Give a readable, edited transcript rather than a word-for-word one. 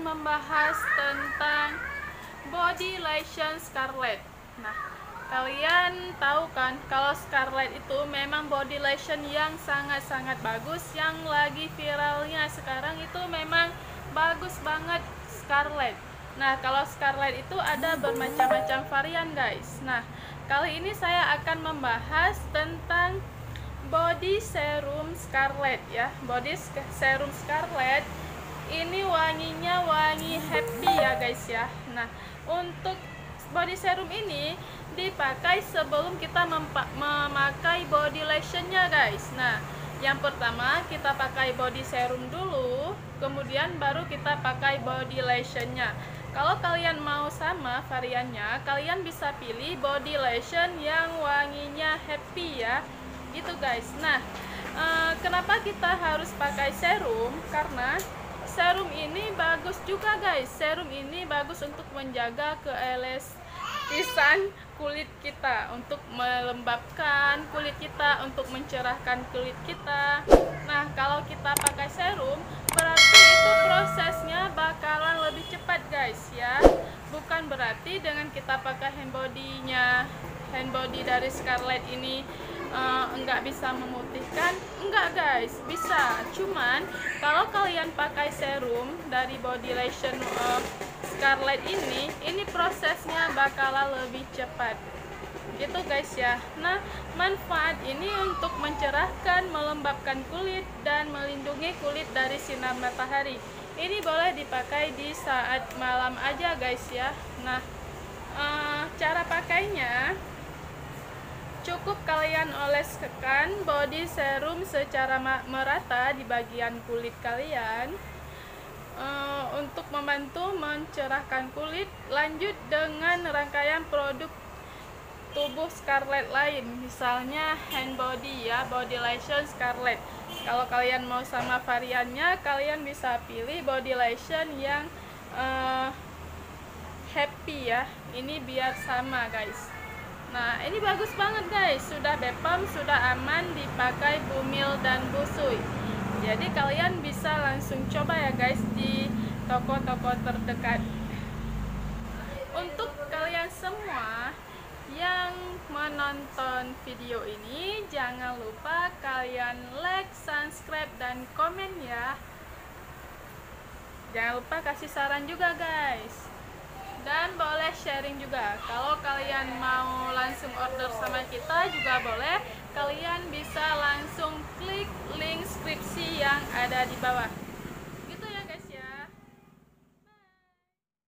membahas tentang body lotion Scarlett. Nah, kalian tahu kan kalau Scarlett itu memang body lotion yang sangat-sangat bagus, yang lagi viralnya sekarang itu memang bagus banget Scarlett. Nah, kalau Scarlett itu ada bermacam-macam varian, guys. Nah, kali ini saya akan membahas tentang body serum Scarlett ya. Body serum Scarlett ini wanginya wangi happy ya, guys ya. Nah, untuk body serum ini dipakai sebelum kita memakai body lotionnya, guys. Nah, yang pertama kita pakai body serum dulu, kemudian baru kita pakai body lotionnya. Kalau kalian mau sama variannya, kalian bisa pilih body lotion yang wanginya happy ya, gitu guys. Nah, kenapa kita harus pakai serum? Karena serum ini bagus juga, guys. Serum ini bagus untuk menjaga keelastisan kulit kita, untuk melembabkan kulit kita, untuk mencerahkan kulit kita. Nah, kalau kita pakai serum, berarti itu prosesnya bakalan lebih cepat, guys ya. Bukan berarti dengan kita pakai hand body dari Scarlett ini enggak bisa memutihkan, enggak guys, bisa. Cuman kalau kalian pakai serum dari body lotion Scarlett ini prosesnya bakalan lebih cepat, gitu guys ya. Nah, manfaat ini untuk mencerahkan, melembabkan kulit dan melindungi kulit dari sinar matahari. Ini boleh dipakai di saat malam aja, guys ya. Nah, cara pakainya, cukup kalian oleskan body serum secara merata di bagian kulit kalian untuk membantu mencerahkan kulit. Lanjut dengan rangkaian produk tubuh Scarlett lain, misalnya hand body ya, body lotion Scarlett. Kalau kalian mau sama variannya, kalian bisa pilih body lotion yang happy ya. Ini biar sama, guys. Nah, ini bagus banget, guys. Sudah BPOM, sudah aman dipakai bumil dan busui. Jadi kalian bisa langsung coba ya, guys, di toko-toko terdekat. Untuk kalian semua yang menonton video ini, jangan lupa kalian like, subscribe, dan komen ya. Jangan lupa kasih saran juga, guys. Dan boleh sharing juga. Kalau kalian mau langsung order sama kita juga boleh. Kalian bisa langsung klik link deskripsi yang ada di bawah.